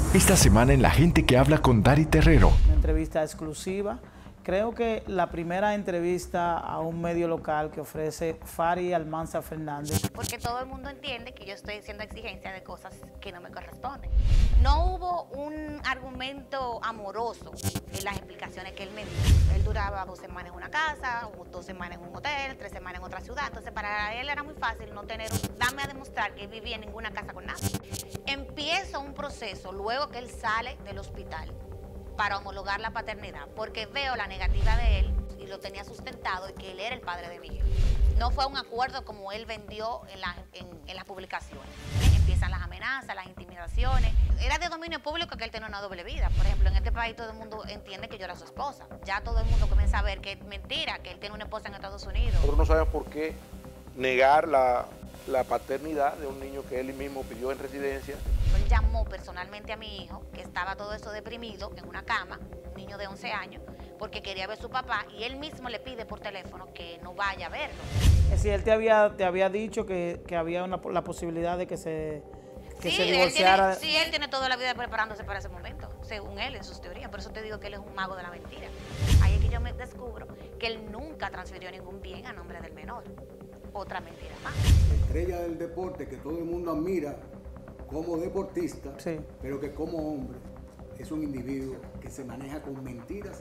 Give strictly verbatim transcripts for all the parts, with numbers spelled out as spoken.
Esta semana en La Gente que Habla con Dari Terrero. Una entrevista exclusiva. Creo que la primera entrevista a un medio local que ofrece Fari Almanzar Fernández. Porque todo el mundo entiende que yo estoy haciendo exigencia de cosas que no me corresponden. No hubo un argumento amoroso en las explicaciones que él me dio. Él duraba dos semanas en una casa, dos semanas en un hotel, tres semanas en otra ciudad. Entonces para él era muy fácil no tener, dame a demostrar que él vivía en ninguna casa con nadie. Empiezo un proceso luego que él sale del hospital para homologar la paternidad, porque veo la negativa de él y lo tenía sustentado y que él era el padre de mi hijo. No fue un acuerdo como él vendió en, la, en, en las publicaciones. Empiezan las amenazas, las intimidaciones. Era de dominio público que él tenía una doble vida. Por ejemplo, en este país todo el mundo entiende que yo era su esposa. Ya todo el mundo comienza a ver que es mentira, que él tiene una esposa en Estados Unidos. Nosotros no sabemos por qué negar la, la paternidad de un niño que él mismo pidió en residencia. Él llamó personalmente a mi hijo, que estaba todo eso deprimido en una cama, un niño de once años, porque quería ver a su papá y él mismo le pide por teléfono que no vaya a verlo. Es decir, él te había, te había dicho que, que había una, la posibilidad de que se, que sí, se divorciara. Él tiene, sí, él tiene toda la vida preparándose para ese momento, según él, en sus teorías. Por eso te digo que él es un mago de la mentira. Ahí es que yo me descubro que él nunca transfirió ningún bien a nombre del menor. Otra mentira más. La estrella del deporte que todo el mundo admira como deportista, sí, pero que como hombre es un individuo que se maneja con mentiras.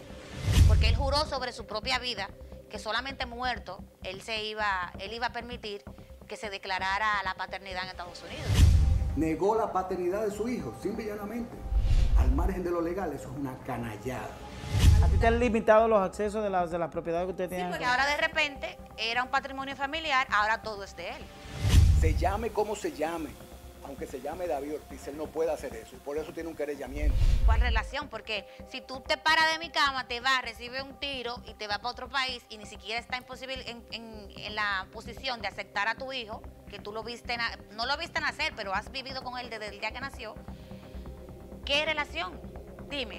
Porque él juró sobre su propia vida que solamente muerto él se iba, él iba a permitir que se declarara la paternidad en Estados Unidos. Negó la paternidad de su hijo, simple y llanamente. Al margen de lo legal, eso es una canallada. ¿A ti te han limitado los accesos de las de las propiedades que usted tiene? Sí, porque ahora de repente era un patrimonio familiar, ahora todo es de él. Se llame como se llame, aunque se llame David Ortiz, él no puede hacer eso, y por eso tiene un querellamiento. ¿Cuál relación? Porque si tú te paras de mi cama, te vas, recibes un tiro y te vas para otro país y ni siquiera está imposible en, en, en la posición de aceptar a tu hijo, que tú lo viste, no lo viste nacer, pero has vivido con él desde el día que nació, ¿qué relación? Dime.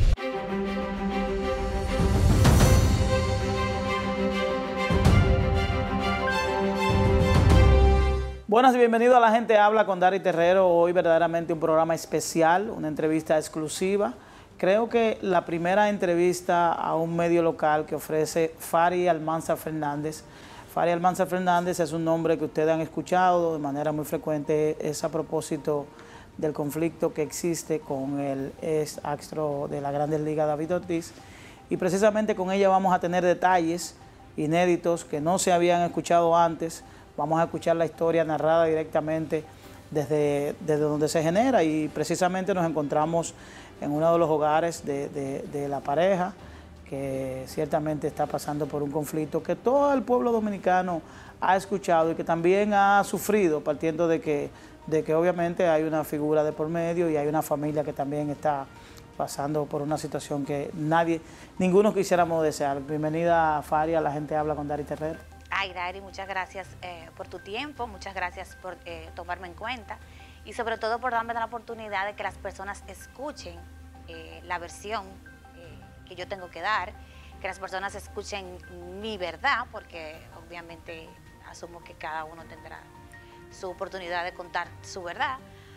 Buenas y bienvenido a La Gente Habla con Dari Terrero. Hoy verdaderamente un programa especial, una entrevista exclusiva. Creo que la primera entrevista a un medio local que ofrece Fari Almanzar Fernández. Fari Almanzar Fernández es un nombre que ustedes han escuchado de manera muy frecuente, es a propósito del conflicto que existe con el ex astro de la Grandes Ligas, David Ortiz. Y precisamente con ella vamos a tener detalles inéditos que no se habían escuchado antes. Vamos a escuchar la historia narrada directamente desde, desde donde se genera y precisamente nos encontramos en uno de los hogares de, de, de la pareja que ciertamente está pasando por un conflicto que todo el pueblo dominicano ha escuchado y que también ha sufrido, partiendo de que, de que obviamente hay una figura de por medio y hay una familia que también está pasando por una situación que nadie, ninguno quisiéramos desear. Bienvenida, Fari, a La Gente Habla con Dari Terrero. Ay, Dari, muchas gracias eh, por tu tiempo, muchas gracias por eh, tomarme en cuenta y sobre todo por darme la oportunidad de que las personas escuchen eh, la versión eh, que yo tengo que dar, que las personas escuchen mi verdad, porque obviamente asumo que cada uno tendrá su oportunidad de contar su verdad,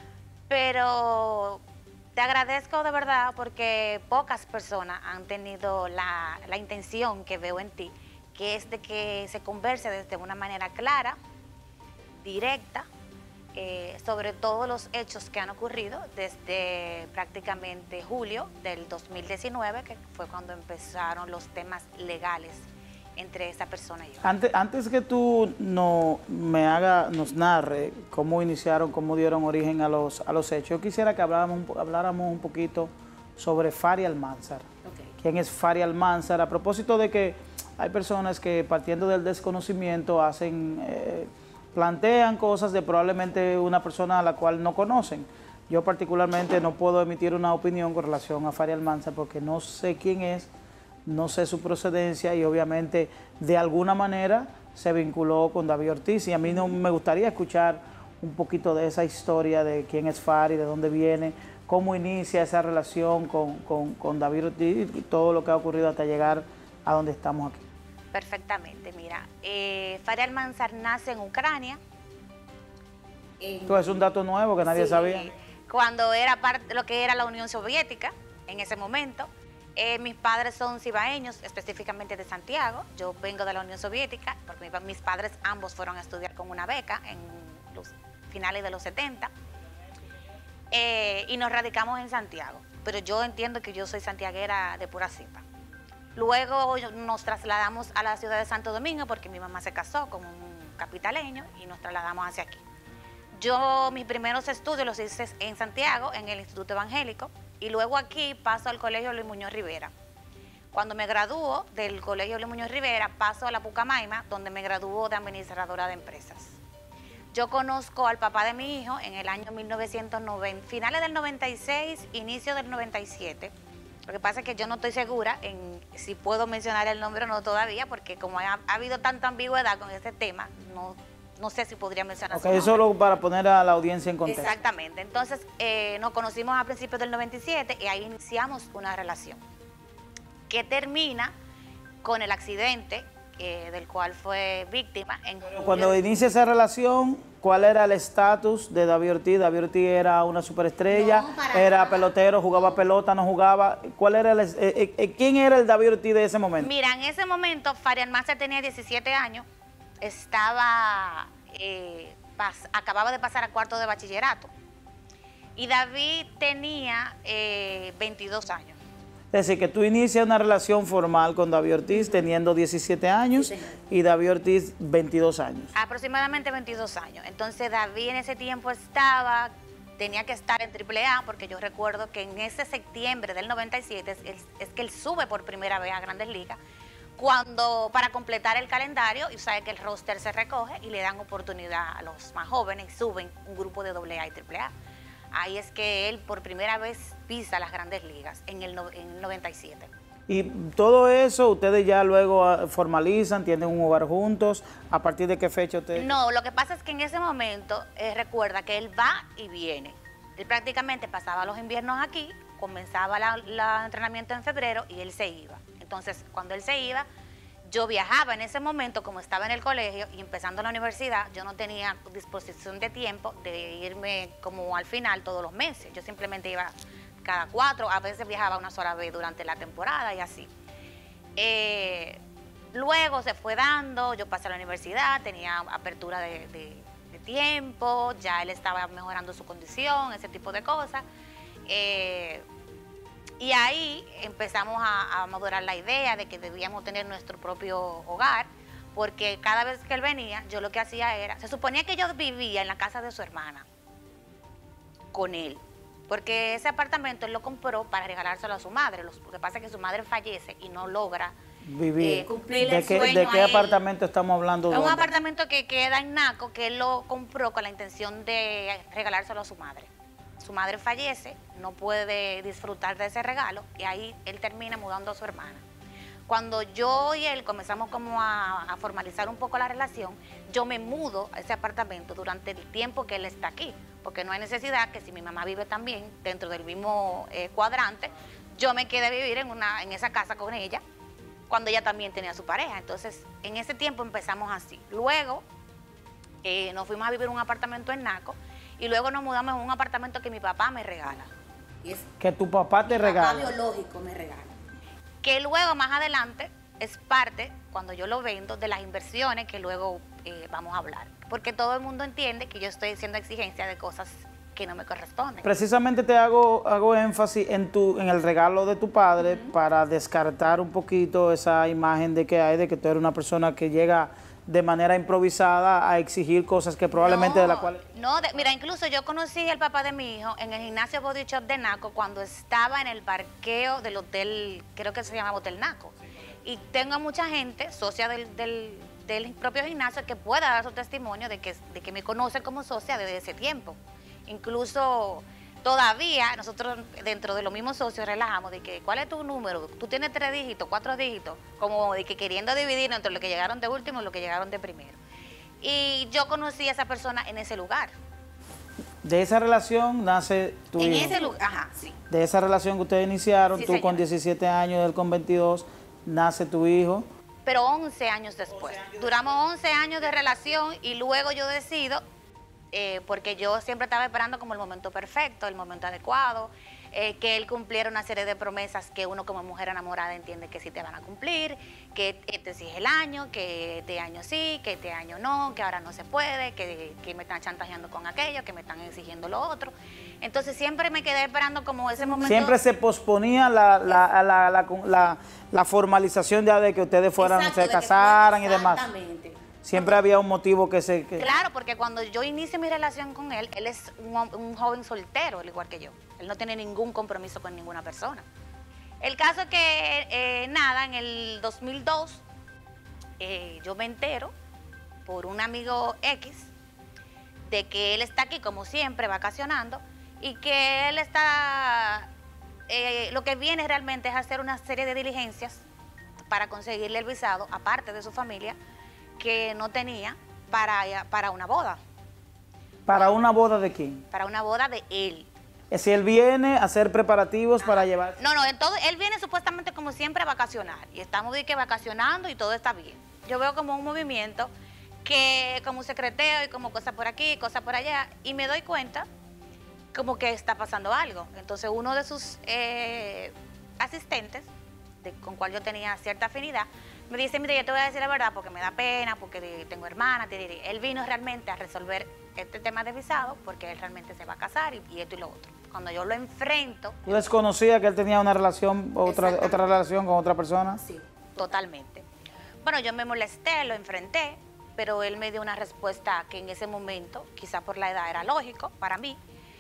pero te agradezco de verdad porque pocas personas han tenido la, la intención que veo en ti, que es de que se converse desde una manera clara, directa, eh, sobre todos los hechos que han ocurrido desde prácticamente julio del dos mil diecinueve, que fue cuando empezaron los temas legales entre esa persona y yo. Antes, antes que tú no me haga, nos narre cómo iniciaron, cómo dieron origen a los, a los hechos, yo quisiera que habláramos, habláramos un poquito sobre Fari Almanzar. Okay. ¿Quién es Fari Almanzar? A propósito de que hay personas que partiendo del desconocimiento hacen, eh, plantean cosas de probablemente una persona a la cual no conocen. Yo particularmente no puedo emitir una opinión con relación a Fari Almanzar porque no sé quién es, no sé su procedencia y obviamente de alguna manera se vinculó con David Ortiz y a mí no me gustaría escuchar un poquito de esa historia de quién es Fari, de dónde viene, cómo inicia esa relación con, con, con David Ortiz y todo lo que ha ocurrido hasta llegar a donde estamos aquí. Perfectamente, mira, eh, Fari Almanzar nace en Ucrania. Esto es un dato nuevo que nadie sí, sabía. cuando era parte de lo que era la Unión Soviética, en ese momento. Eh, mis padres son cibaeños, específicamente de Santiago. Yo vengo de la Unión Soviética, porque mi, mis padres ambos fueron a estudiar con una beca en los finales de los setenta. Eh, y nos radicamos en Santiago. Pero yo entiendo que yo soy santiaguera de pura cepa. Luego nos trasladamos a la ciudad de Santo Domingo, porque mi mamá se casó con un capitaleño y nos trasladamos hacia aquí. Yo mis primeros estudios los hice en Santiago, en el Instituto Evangélico, y luego aquí paso al Colegio Luis Muñoz Rivera. Cuando me gradúo del Colegio Luis Muñoz Rivera, paso a la Pucamaima, donde me graduó de administradora de empresas. Yo conozco al papá de mi hijo en el año mil novecientos noventa, finales del noventa y seis, inicio del noventa y siete. Lo que pasa es que yo no estoy segura en si puedo mencionar el nombre o no todavía, porque como ha, ha habido tanta ambigüedad con este tema, no, no sé si podría mencionar okay, su nombre. Solo para poner a la audiencia en contexto. Exactamente. Entonces, eh, nos conocimos a principios del noventa y siete y ahí iniciamos una relación que termina con el accidente eh, del cual fue víctima. En Cuando julio. inicia esa relación, ¿cuál era el estatus de David Ortiz? David Ortiz era una superestrella, No, para era nada. pelotero, jugaba pelota, no jugaba. ¿Cuál era el, eh, eh, ¿Quién era el David Ortiz de ese momento? Mira, en ese momento Farian Master tenía diecisiete años, estaba, eh, pas, acababa de pasar a cuarto de bachillerato y David tenía eh, veintidós años. Es decir, que tú inicias una relación formal con David Ortiz teniendo diecisiete años Sí, y David Ortiz veintidós años. Aproximadamente veintidós años. Entonces David en ese tiempo estaba, tenía que estar en triple A, porque yo recuerdo que en ese septiembre del noventa y siete es, es, es que él sube por primera vez a Grandes Ligas, cuando para completar el calendario, y sabe que el roster se recoge y le dan oportunidad a los más jóvenes, y suben un grupo de doble A y triple A. Ahí es que él por primera vez pisa las Grandes Ligas, en el, no, en el noventa y siete. Y todo eso, ustedes ya luego formalizan, tienen un hogar juntos. ¿A partir de qué fecha ustedes? No, lo que pasa es que en ese momento, eh, recuerda que él va y viene. Él prácticamente pasaba los inviernos aquí, comenzaba el entrenamiento en febrero y él se iba. Entonces, cuando él se iba, yo viajaba en ese momento, como estaba en el colegio y empezando la universidad, yo no tenía disposición de tiempo de irme como al final todos los meses. Yo simplemente iba cada cuatro, a veces viajaba una sola vez durante la temporada y así. Eh, luego se fue dando, yo pasé a la universidad, tenía apertura de, de, de tiempo, ya él estaba mejorando su condición, ese tipo de cosas. Eh, Y ahí empezamos a, a madurar la idea de que debíamos tener nuestro propio hogar, porque cada vez que él venía, yo lo que hacía era, se suponía que yo vivía en la casa de su hermana, con él, porque ese apartamento él lo compró para regalárselo a su madre. Lo que pasa es que su madre fallece y no logra Vivir. eh, cumplir ¿De el qué, sueño ¿De qué a él. apartamento estamos hablando? Es un ¿Dónde? apartamento que queda en Naco, que él lo compró con la intención de regalárselo a su madre. Su madre fallece, no puede disfrutar de ese regalo y ahí él termina mudando a su hermana. Cuando yo y él comenzamos como a, a formalizar un poco la relación, yo me mudo a ese apartamento durante el tiempo que él está aquí, porque no hay necesidad que si mi mamá vive también dentro del mismo eh, cuadrante, yo me quede a vivir en, una, en esa casa con ella, cuando ella también tenía su pareja. Entonces, en ese tiempo empezamos así. Luego, eh, nos fuimos a vivir en un apartamento en Naco, y luego nos mudamos en un apartamento que mi papá me regala. Y es Que tu papá te mi papá regala. biológico me regala. Que luego, más adelante, es parte, cuando yo lo vendo, de las inversiones que luego eh, vamos a hablar. Porque todo el mundo entiende que yo estoy haciendo exigencia de cosas que no me corresponden. Precisamente te hago, hago énfasis en, tu, en el regalo de tu padre uh-huh. para descartar un poquito esa imagen de que hay de que tú eres una persona que llega de manera improvisada a exigir cosas que probablemente no, de la cual... No, de, mira, incluso yo conocí al papá de mi hijo en el gimnasio Body Shop de Naco cuando estaba en el parqueo del hotel, creo que se llamaba Hotel Naco. Y tengo mucha gente, socia del, del, del propio gimnasio, que pueda dar su testimonio de que, de que me conoce como socia desde ese tiempo. Incluso todavía nosotros dentro de los mismos socios relajamos de que ¿cuál es tu número? Tú tienes tres dígitos, cuatro dígitos, como de que queriendo dividir entre los que llegaron de último y los que llegaron de primero. Y yo conocí a esa persona en ese lugar. De esa relación nace tu En hijo. ese lugar, ajá, sí. De esa relación que ustedes iniciaron, Sí, tú señor. con diecisiete años, él con veintidós, nace tu hijo. Pero once años después. Duramos once años de relación y luego yo decido eh, porque yo siempre estaba esperando como el momento perfecto, el momento adecuado, eh, que él cumpliera una serie de promesas que uno como mujer enamorada entiende que sí te van a cumplir, que este sí es el año, que este año sí, que este año no, que ahora no se puede, que, que me están chantajeando con aquello, que me están exigiendo lo otro. Entonces siempre me quedé esperando como ese momento. Siempre se posponía la, la, la, la, la, la formalización ya de que ustedes fueran, Exacto, se de que casaran fuera- y demás. Exactamente. Siempre había un motivo que se... Que... Claro, porque cuando yo inicio mi relación con él, él es un, hom- un joven soltero, al igual que yo. Él no tiene ningún compromiso con ninguna persona. El caso es que, eh, nada, en el dos mil dos, eh, yo me entero por un amigo X de que él está aquí, como siempre, vacacionando, y que él está... eh, lo que viene realmente es hacer una serie de diligencias para conseguirle el visado, aparte de su familia, que no tenía para, para una boda, ¿Para una boda de quién? para una boda de él. Es si él viene a hacer preparativos para llevar... No, no, entonces él viene supuestamente como siempre a vacacionar y estamos de que vacacionando y todo está bien. Yo veo como un movimiento que como un secreteo y como cosas por aquí, cosas por allá, y me doy cuenta como que está pasando algo. Entonces uno de sus eh, asistentes, de, con cual yo tenía cierta afinidad, me dice, mire, yo te voy a decir la verdad porque me da pena, porque tengo hermana, tiriri. Él vino realmente a resolver este tema de visado porque él realmente se va a casar y, y esto y lo otro. Cuando yo lo enfrento, ¿Tú desconocías que él tenía una relación, otra, Exactamente. otra relación con otra persona? Sí. totalmente. Bueno, yo me molesté, lo enfrenté, pero él me dio una respuesta que en ese momento, quizá por la edad, era lógico para mí.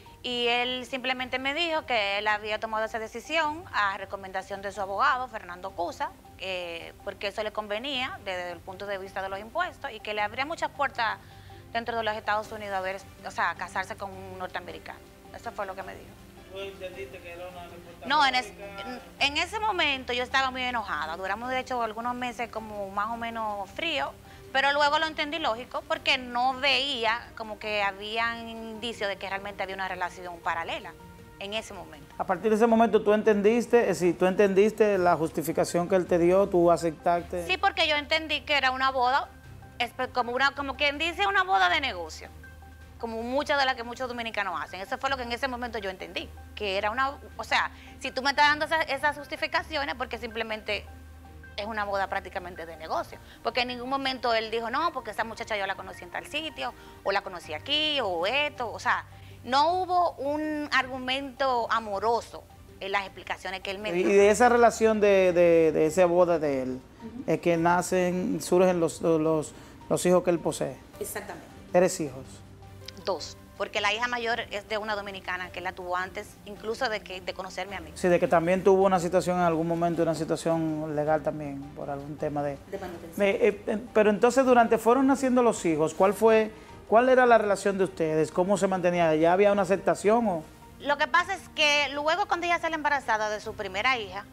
Y él simplemente me dijo que él había tomado esa decisión a recomendación de su abogado, Fernando Cusa, eh, porque eso le convenía desde el punto de vista de los impuestos y que le abría muchas puertas dentro de los Estados Unidos a ver, o sea, casarse con un norteamericano. Eso fue lo que me dijo. ¿Tú entendiste que era una respuesta No, en, es- en, en ese momento yo estaba muy enojada. Duramos, de hecho, algunos meses como más o menos frío, pero luego lo entendí lógico porque no veía como que habían indicios de que realmente había una relación paralela en ese momento. A partir de ese momento tú entendiste, es decir, tú entendiste la justificación que él te dio, tú aceptaste. Sí, porque yo entendí que era una boda, espe- como, una, como quien dice, una boda de negocio, como muchas de las que muchos dominicanos hacen. Eso fue lo que en ese momento yo entendí, que era una, o sea, si tú me estás dando esa- esas justificaciones, porque simplemente es una boda prácticamente de negocio, porque en ningún momento él dijo, no, porque esa muchacha yo la conocí en tal sitio, o la conocí aquí, o esto, o sea, no hubo un argumento amoroso en las explicaciones que él me Y dio. de esa relación de, de, de esa boda de él, es que nacen, surgen los, los, los hijos que él posee. Exactamente. Tres hijos. Dos, porque la hija mayor es de una dominicana que la tuvo antes, incluso de que de conocerme a mí. Sí, de que también tuvo una situación en algún momento, una situación legal también, por algún tema de... De manutención. Eh, eh, eh, pero entonces, durante fueron naciendo los hijos, ¿cuál fue, cuál era la relación de ustedes? ¿Cómo se mantenía? ¿Ya había una aceptación o...? Lo que pasa es que luego cuando ella sale embarazada de su primera hija,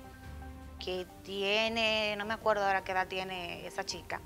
que tiene, no me acuerdo ahora qué edad tiene esa chica,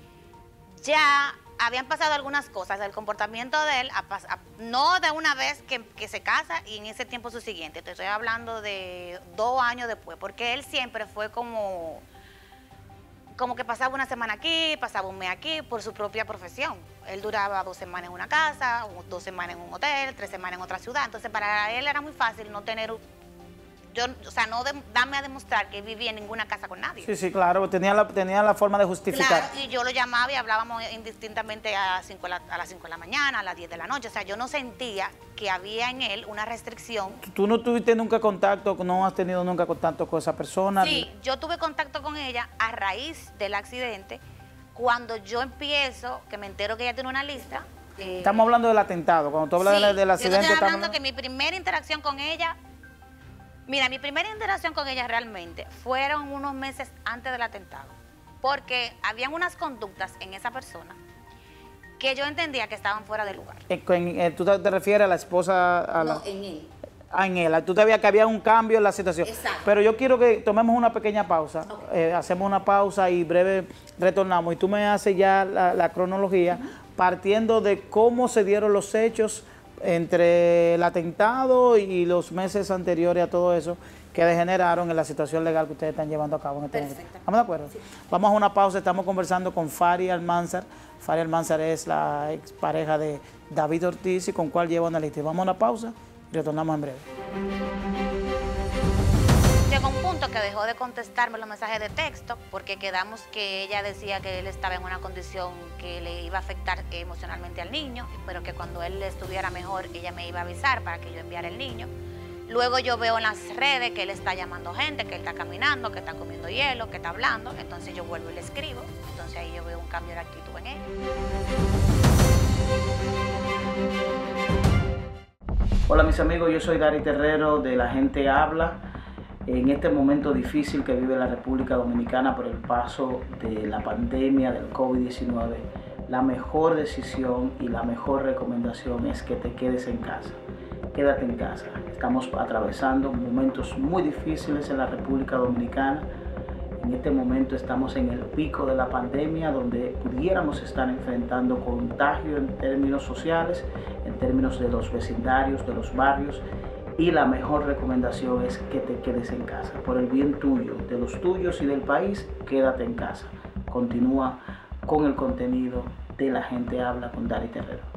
ya habían pasado algunas cosas, el comportamiento de él, a pas- a- no de una vez que, que se casa y en ese tiempo su siguiente, te estoy hablando de dos años después, porque él siempre fue como, como que pasaba una semana aquí, pasaba un mes aquí, por su propia profesión. Él duraba dos semanas en una casa, o dos semanas en un hotel, tres semanas en otra ciudad, entonces para él era muy fácil no tener, yo, o sea, no de- darme a demostrar que vivía en ninguna casa con nadie. Sí, sí, claro, tenía la, tenía la forma de justificar. Claro, y yo lo llamaba y hablábamos indistintamente a, las cinco de la- a las cinco de la mañana, a las diez de la noche. O sea, yo no sentía que había en él una restricción. ¿Tú no tuviste nunca contacto, no has tenido nunca contacto con esa persona? Sí, yo tuve contacto con ella a raíz del accidente. Cuando yo empiezo, que me entero que ella tiene una lista. eh, Estamos hablando del atentado, cuando tú hablas sí, del, del yo accidente... estoy estamos hablando que mi primera interacción con ella, mira, mi primera interacción con ella realmente fueron unos meses antes del atentado, porque habían unas conductas en esa persona que yo entendía que estaban fuera de lugar. Eh, con- eh, ¿Tú te, te refieres a la esposa? A la, No, en él. Ah, en él. Tú sabías que había un cambio en la situación. Exacto. Pero yo quiero que tomemos una pequeña pausa. Ok. Eh, hacemos una pausa y breve retornamos. Y tú me haces ya la, la cronología partiendo de cómo se dieron los hechos entre el atentado y los meses anteriores a todo eso que degeneraron en la situación legal que ustedes están llevando a cabo en este momento. ¿Estamos de acuerdo? Sí. Vamos a una pausa, estamos conversando con Fari Almanzar. Fari Almanzar es la expareja de David Ortiz y con cual lleva una lista. Vamos a una pausa y retornamos en breve. Llegó un punto que dejó de contestarme los mensajes de texto porque quedamos que ella decía que él estaba en una condición que le iba a afectar emocionalmente al niño, pero que cuando él estuviera mejor ella me iba a avisar para que yo enviara el niño. Luego yo veo en las redes que él está llamando gente, que él está caminando, que está comiendo hielo, que está hablando, entonces yo vuelvo y le escribo, entonces ahí yo veo un cambio de actitud en él. Hola mis amigos, yo soy Dari Terrero de La Gente Habla. En este momento difícil que vive la República Dominicana por el paso de la pandemia del COVID diecinueve, la mejor decisión y la mejor recomendación es que te quedes en casa. Quédate en casa. Estamos atravesando momentos muy difíciles en la República Dominicana. En este momento estamos en el pico de la pandemia donde pudiéramos estar enfrentando contagio en términos sociales, en términos de los vecindarios, de los barrios. Y la mejor recomendación es que te quedes en casa. Por el bien tuyo, de los tuyos y del país, quédate en casa. Continúa con el contenido de La Gente Habla con Dari Terrero.